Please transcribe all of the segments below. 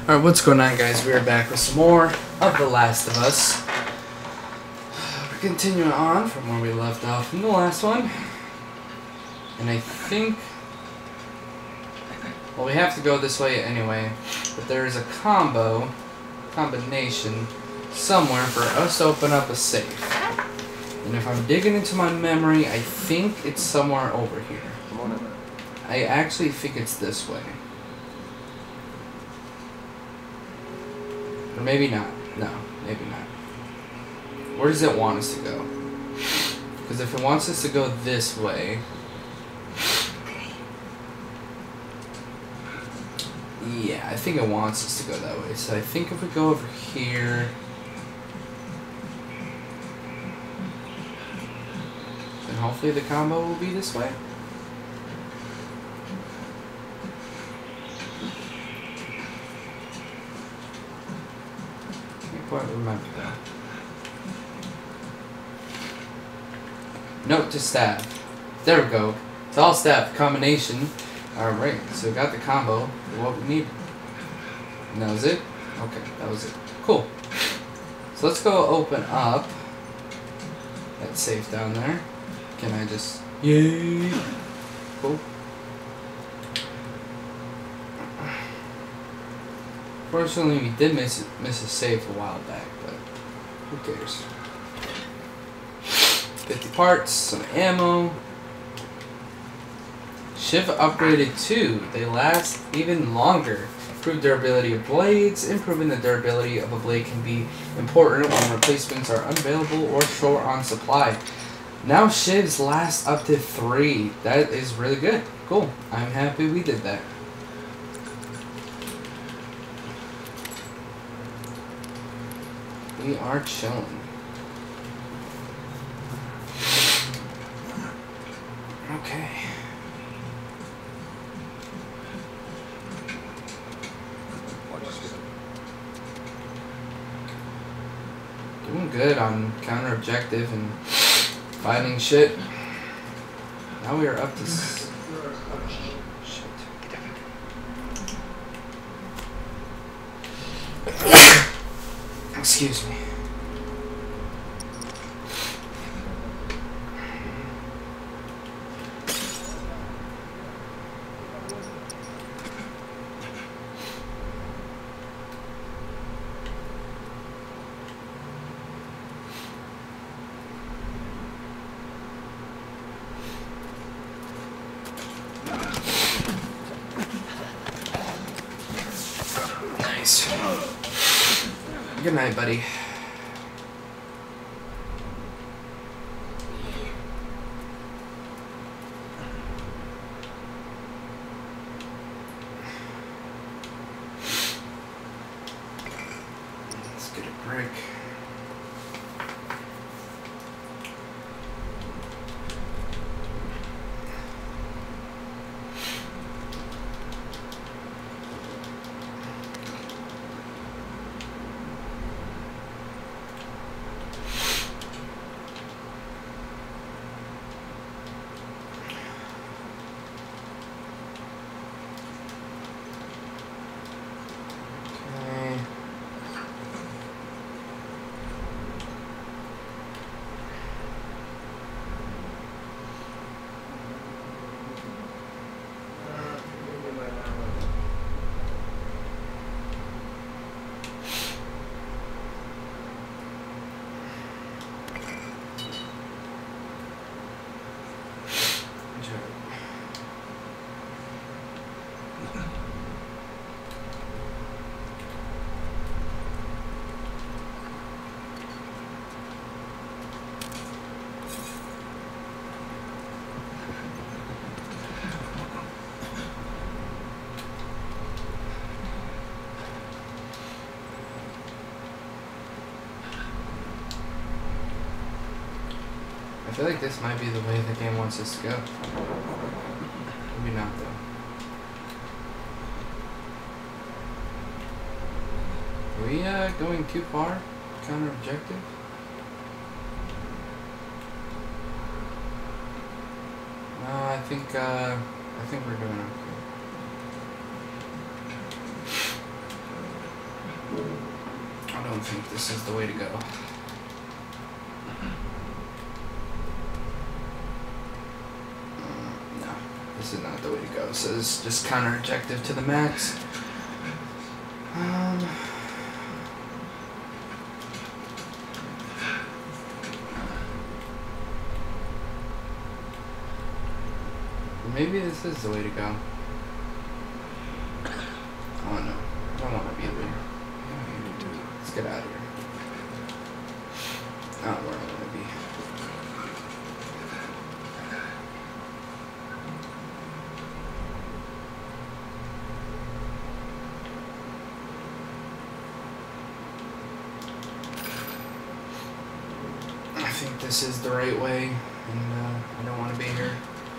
Alright, what's going on, guys? We're back with some more of The Last of Us. We're continuing on from where we left off in the last one. And I think... well, we have to go this way anyway. But there is a combination somewhere for us to open up a safe. And if I'm digging into my memory, I think it's somewhere over here. I actually think it's this way. Or maybe not. No, maybe not. Where does it want us to go? Because if it wants us to go this way... yeah, I think it wants us to go that way. So I think if we go over here... then hopefully the combo will be this way. Quite remember that. Note to stab. There we go. It's all stab combination. Alright, so we got the combo for what we need. And that was it? Okay, that was it. Cool. So let's go open up that safe down there. Can I just... yay! Cool. Fortunately, we did miss a save a while back, but who cares? 50 parts, some ammo. Shiv upgraded too. They last even longer. Improved durability of blades. Improving the durability of a blade can be important when replacements are unavailable or short on supply. Now Shivs last up to 3. That is really good. Cool. I'm happy we did that. We are chilling. Okay. Doing good on counter objective and fighting shit. Now we are up to... excuse me. Nice. Good night, buddy. Let's get a brick. I feel like this might be the way the game wants us to go. Maybe not, though. Are we going too far? Counter objective? No, I think we're doing okay. don't think this is the way to go. No, this is not the way to go. So this is just counter objective to the max. Maybe this is the way to go. Oh no, I don't want to be there. Let's get out of here. Not where I want to be. I think this is the right way, and I don't want to be here.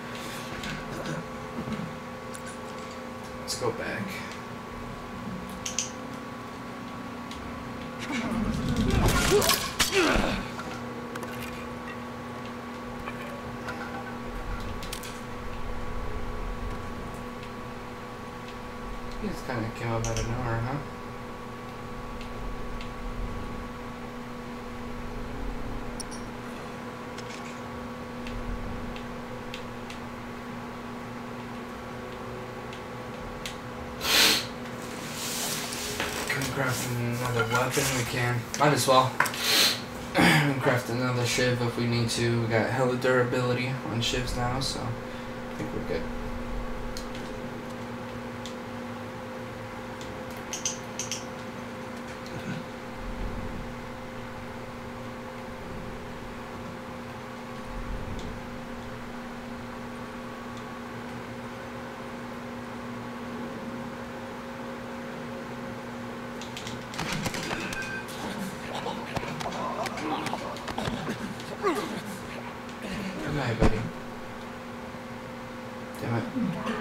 Let's go back. He just kind of came up out of nowhere, huh? Craft another weapon, we can. Might as well. We can craft another shiv if we need to. We got hella durability on shivs now, so I think we're good. Hi, buddy. Damn it.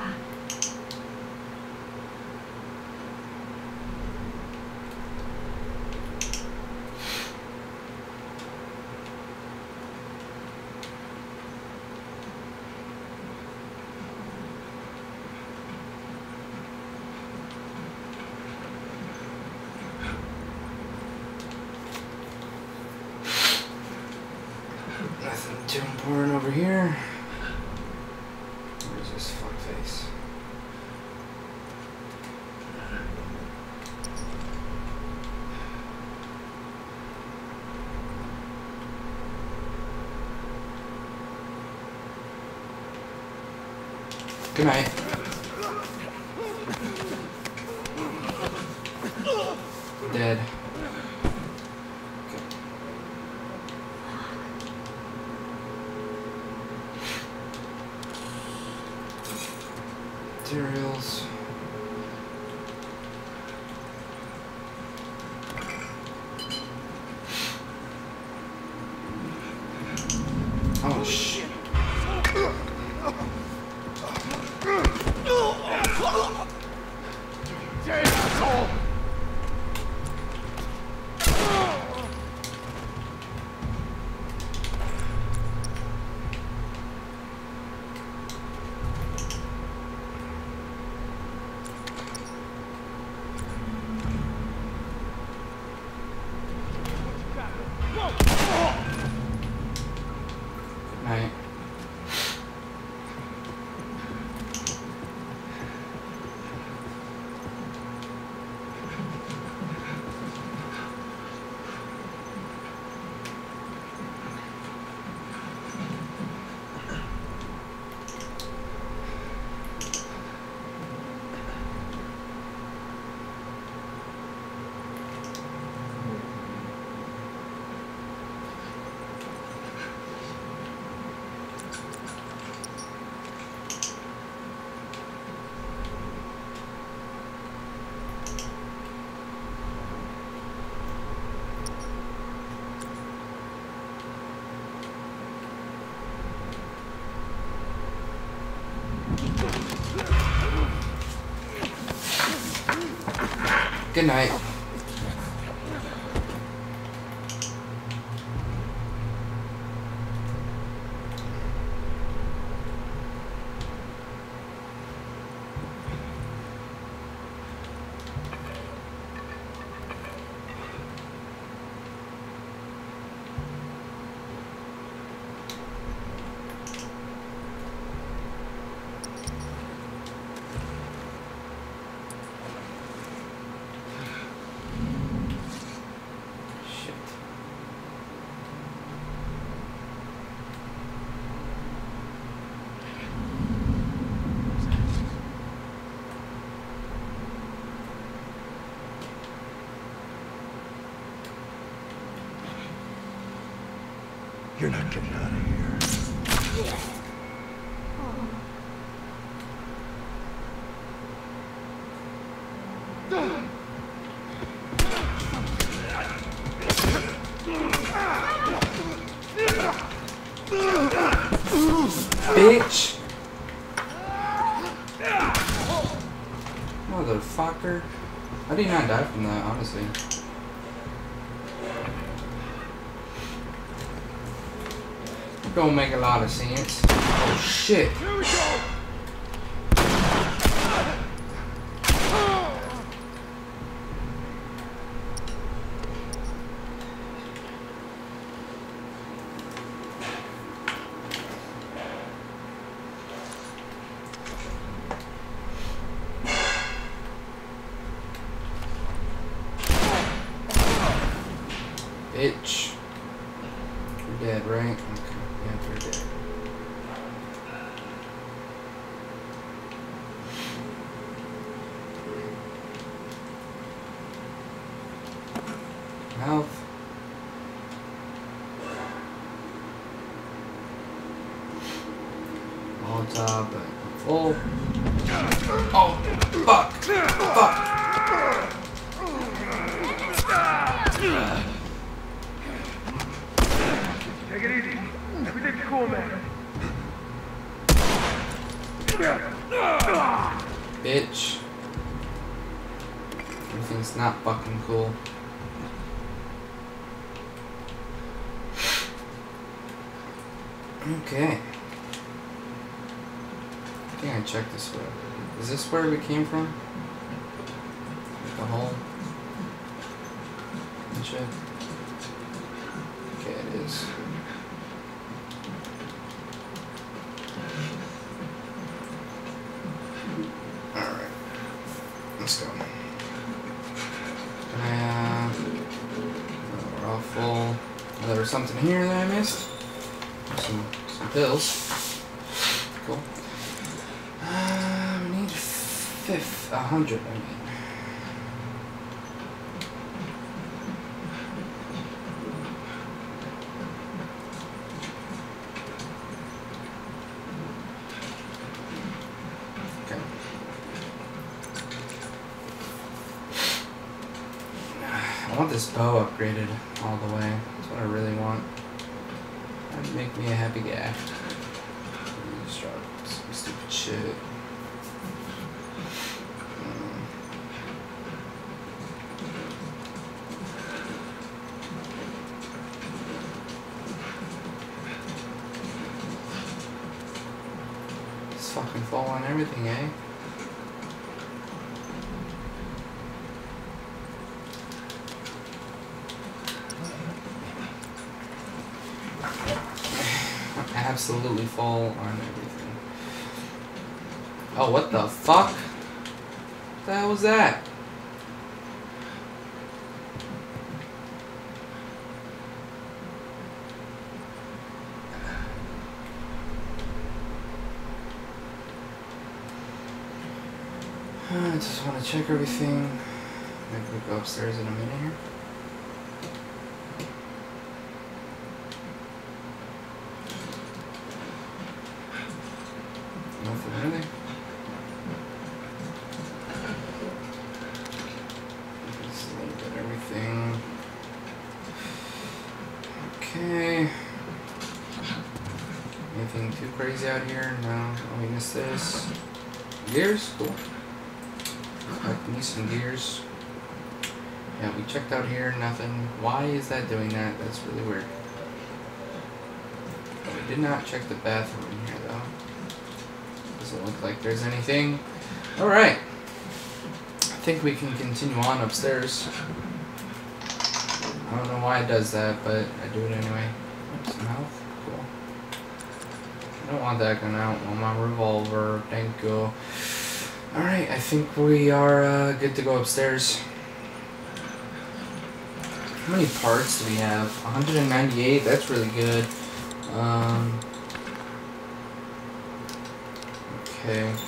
Nothing too important over here. Where's this fuckface? Good night. Dead. Materials. Oh shit. Right. Good night. You're not getting out of here. Bitch! Motherfucker. How did he not die from that, honestly? It don't make a lot of sense. Oh shit! Bitch. You're dead, right? Okay. Yeah, you're dead. Mouth. All top, but full. Oh, fuck! Fuck! Take it easy. Everything's cool, man. Bitch. Everything's not fucking cool. Okay. I think I checked this way. Is this where we came from? The hole? And shit? Okay, it is. Alright. Let's go. We're all full. Oh, there was something here that I missed. Some pills. Cool. We need 100, I mean. Okay. I want this bow upgraded all the way. That's what I really want. That'd make me a happy guy. Just try some stupid shit. Just fucking fall on everything, eh? Absolutely fall on everything. Oh, what the fuck? What the hell was that? I just want to check everything. Maybe we'll go upstairs in a minute here. Nothing really. Just look at everything. Okay. Anything too crazy out here? No. Oh, we missed this. Gears? Cool. I need some gears. Yeah, we checked out here, nothing. Why is that doing that? That's really weird. We did not check the bathroom in here, though. Doesn't look like there's anything. Alright. I think we can continue on upstairs. I don't know why it does that, but I do it anyway. Some health. Cool. I don't want that gun out. I want my revolver. Thank you. Alright, I think we are good to go upstairs. How many parts do we have? 198, that's really good. Okay. Hey,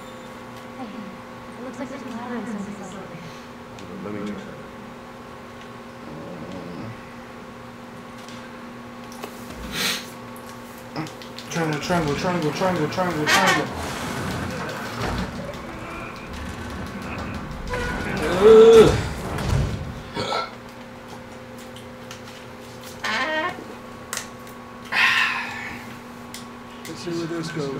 it looks like there's water in some facility. Let me check. triangle, triangle, triangle, triangle, triangle, triangle. Ugh. Let's see where this goes.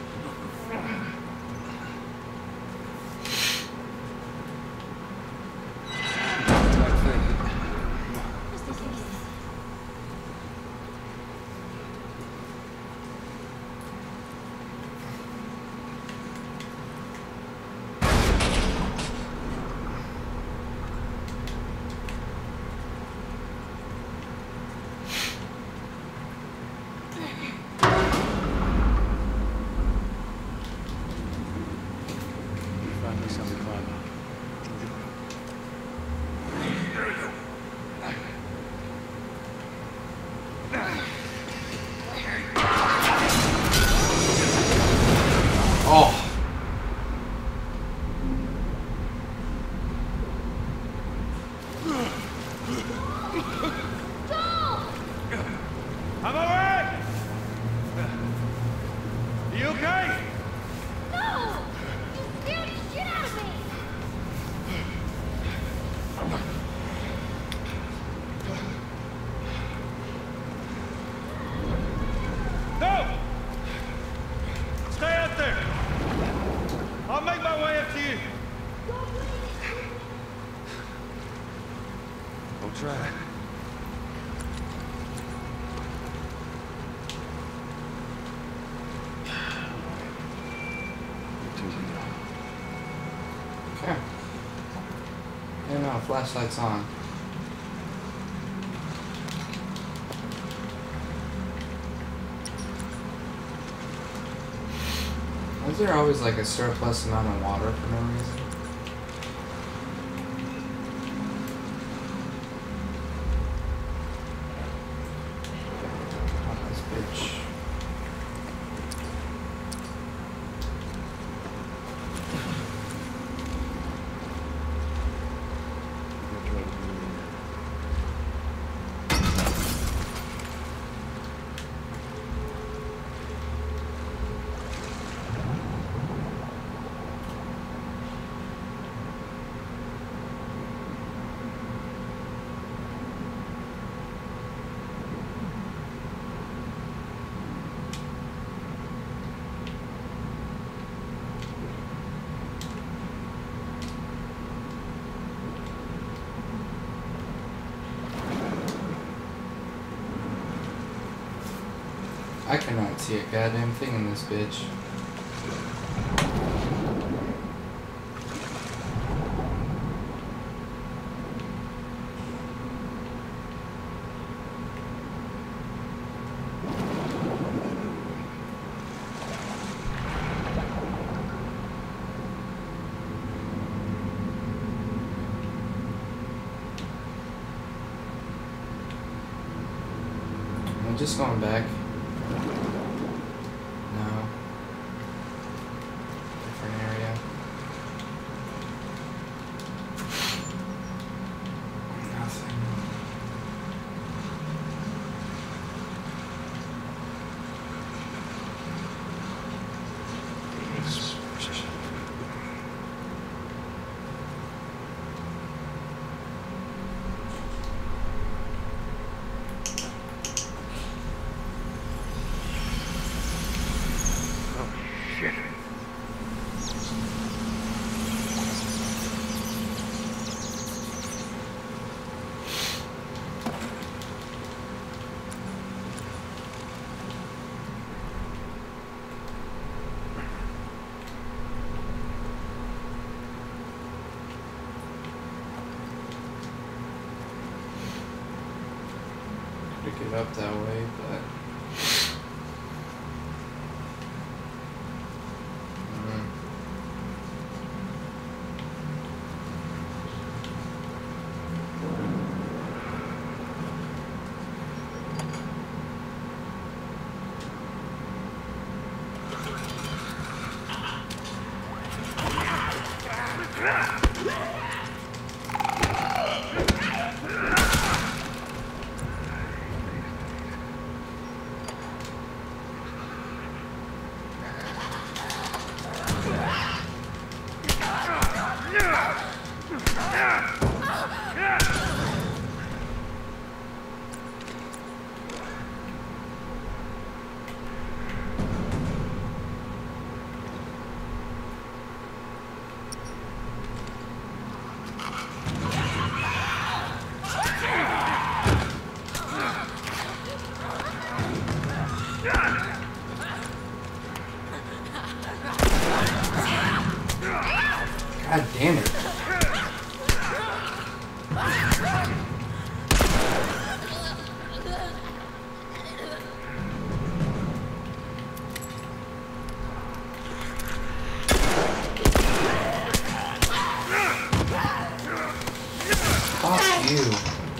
Oh. I'm alright! You okay? No! You scared the shit out of me! No! Stay out there! I'll make my way up to you. I'll try. Okay. And now flashlight's on. Why is there always like a surplus amount of water for no reason? Oh, this bitch. I cannot see a goddamn thing in this bitch. I'm just going back. No. Different area. Nothing. Shit. Could get up that way, but. God damn it. Fuck you.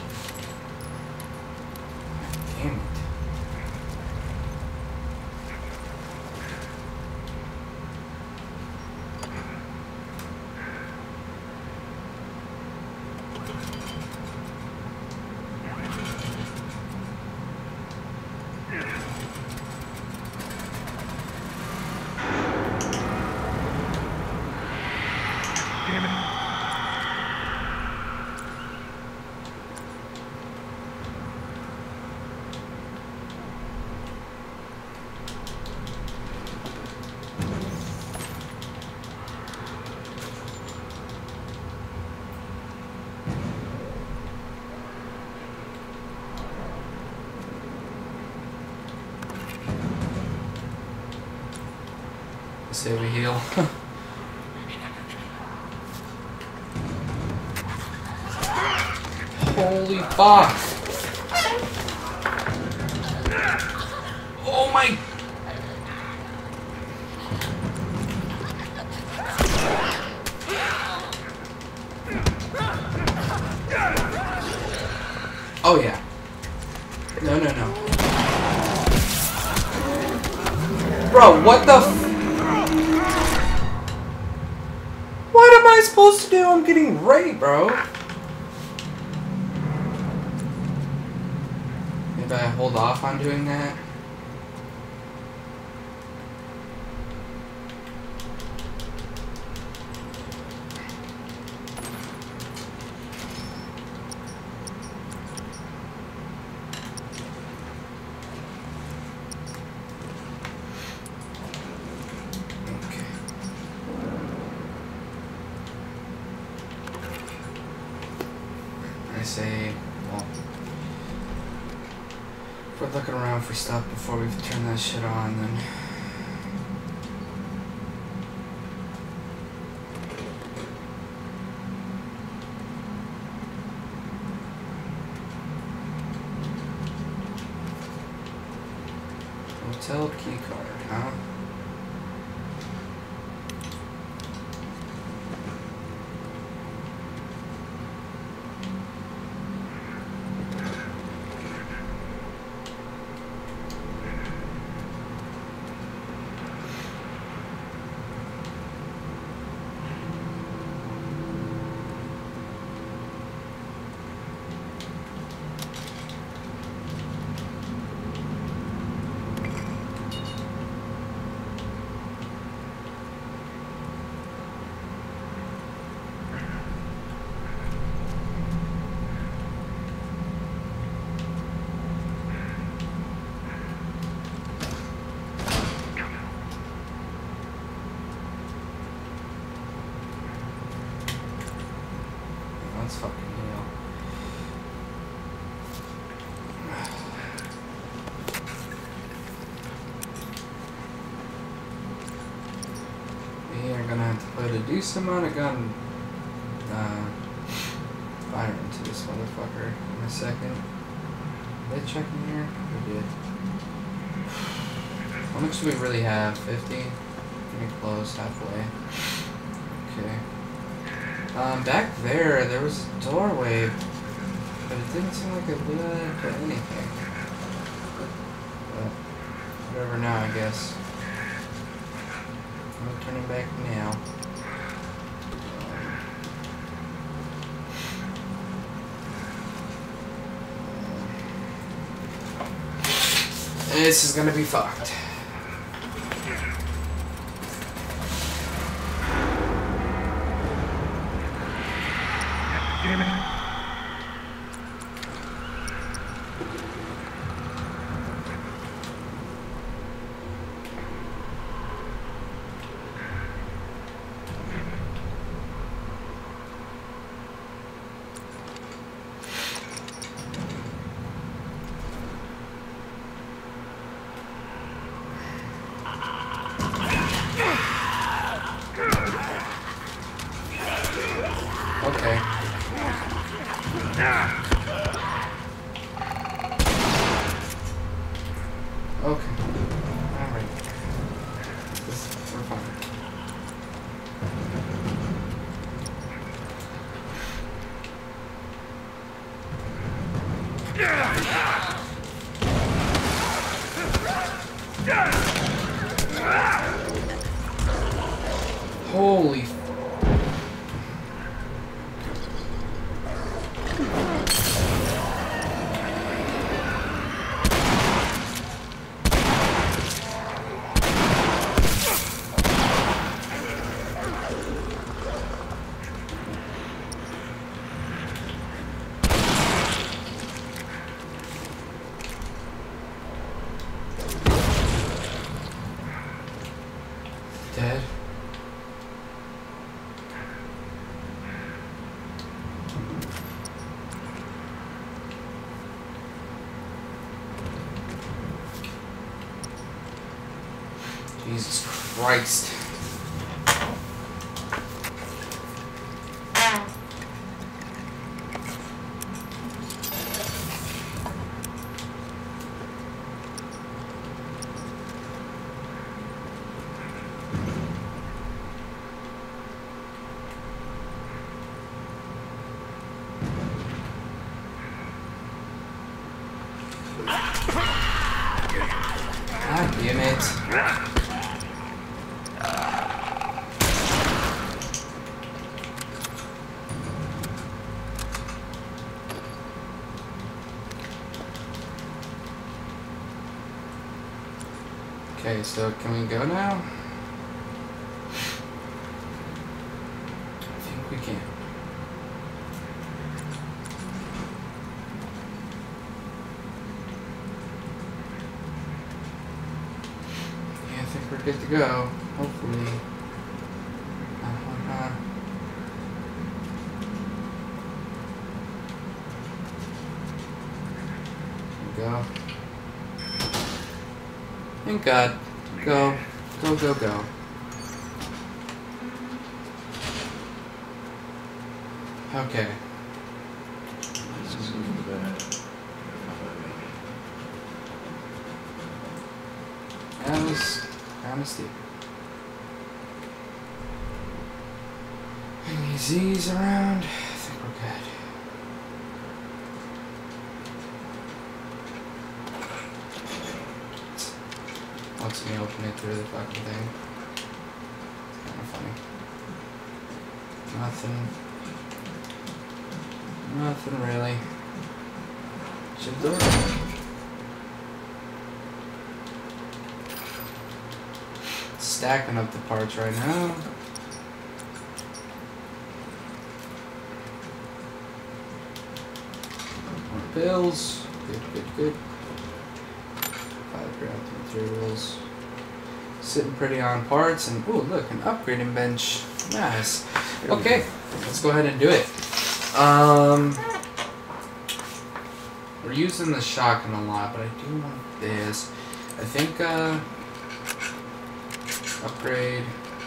Damn it. Say we heal. Holy fuck! Oh my! Oh yeah. No, no, no. Bro, what the f- What am I supposed to do? I'm getting raped, bro. Maybe I hold off on doing that. I say, well, if we're looking around for stuff before we turn that shit on, then hotel key card, huh? Let's fucking heal. We are gonna have to put a decent amount of gun fire into this motherfucker in a second. Did they check in here? We did. How much do we really have? 50? Getting close, halfway. Okay. Back there was a doorway, but it didn't seem like it would to anything. But whatever now, I guess. I'm turning back now. This is gonna be fucked. damn it. Okay. Okay. Alright. We're fine. Holy f- dead. Jesus Christ. God damn it. Okay, so can we go now? I think we can. Yeah, I think we're good to go. Hopefully. Go. Thank God. Go. Go, go, go. Okay. That was kind of steep. And these Z's around. I think we're good. Wants me to open it through the fucking thing. It's kind of funny. Nothing really. Should do it. Stacking up the parts right now. More pills. Good, good, good. 5 grams of materials. Sitting pretty on parts, and ooh, look, an upgrading bench. Nice. Okay, let's go ahead and do it. We're using the shotgun a lot, but I do want this. I think upgrade.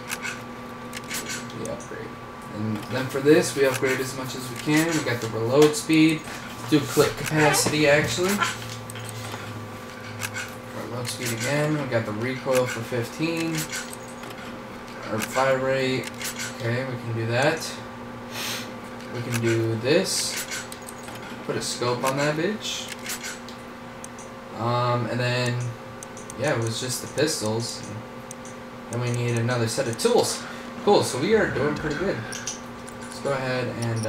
We upgrade. And then for this, we upgrade as much as we can. We got the reload speed. Do clip capacity, actually. Reload speed again. We got the recoil for 15. Or fire rate. Okay, we can do that. We can do this. Put a scope on that bitch. And then, yeah, it was just the pistols. Then we need another set of tools. Cool, so we are doing pretty good. Let's go ahead and,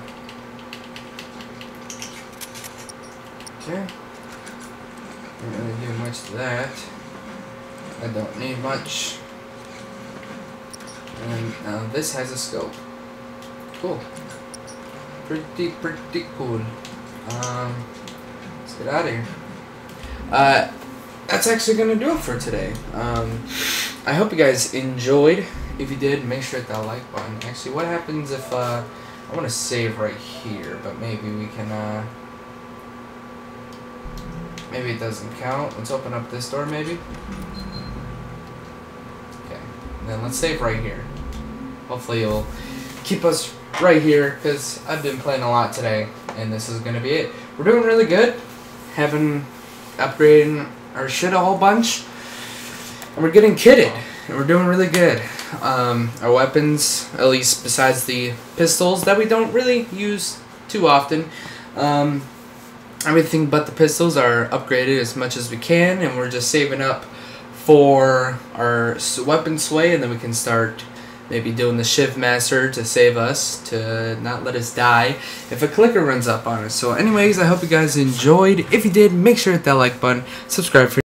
okay. Don't really do much to that. I don't need much. And this has a scope. Cool. pretty cool. Let's get out of here. That's actually gonna do it for today. I hope you guys enjoyed. If you did, make sure to hit that like button. Actually, what happens if I want to save right here, but maybe we can maybe it doesn't count. Let's open up this door maybe. Okay, and then let's save right here. Hopefully you'll keep us right here, because I've been playing a lot today, and this is gonna be it. We're doing really good. Having upgrading our shit a whole bunch, and we're getting kitted, and we're doing really good. Our weapons, at least besides the pistols that we don't really use too often, everything but the pistols are upgraded as much as we can, and we're just saving up for our weapon sway, and then we can start maybe doing the Shiv Master to save us, to not let us die if a clicker runs up on us. So anyways, I hope you guys enjoyed. If you did, make sure to hit that like button, subscribe for